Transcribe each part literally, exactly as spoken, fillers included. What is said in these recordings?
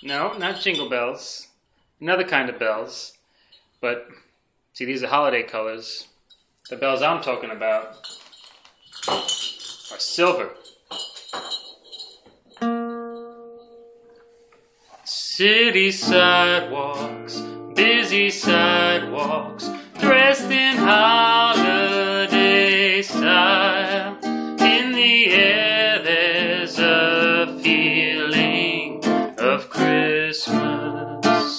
No, not jingle bells. Another kind of bells. But, see, these are holiday colors. The bells I'm talking about are silver. City sidewalks, busy sidewalks, dressed in holiday style. In the air there's a feeling of Christmas.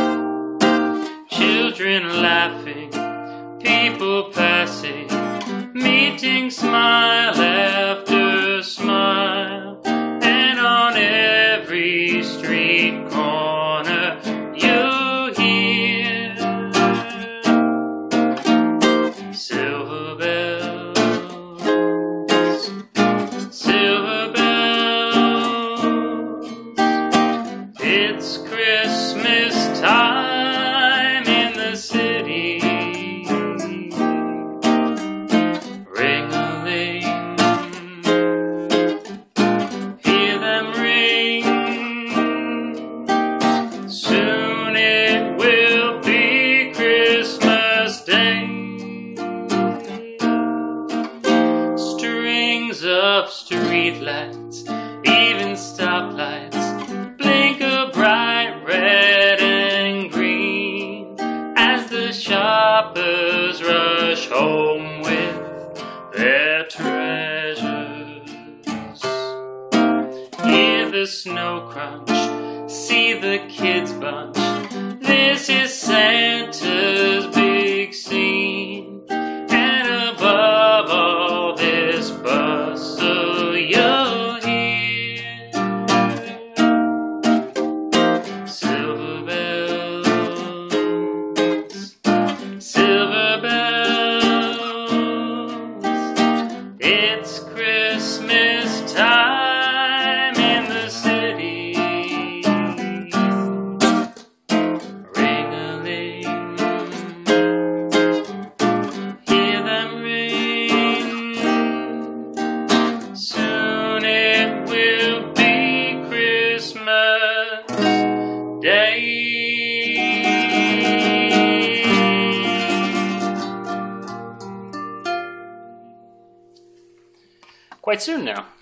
Children laughing, people passing, meeting smile after smile. And on every street corner you hear silver bells, silver bells. It's Christmas time in the city. Ring-a-ling, hear them ring. Soon it will be Christmas Day. Strings of streetlights, even stoplights, blink a bright red and green as the shoppers rush home with their treasures. Hear the snow crunch, see the kids bunch. This is Santa's big scene. And above all this bustle you'll hear silver bells, silver bells. It's Christmas time in the city. Ring-a-ling, hear them ring. Soon it will be Christmas Day. Quite soon now.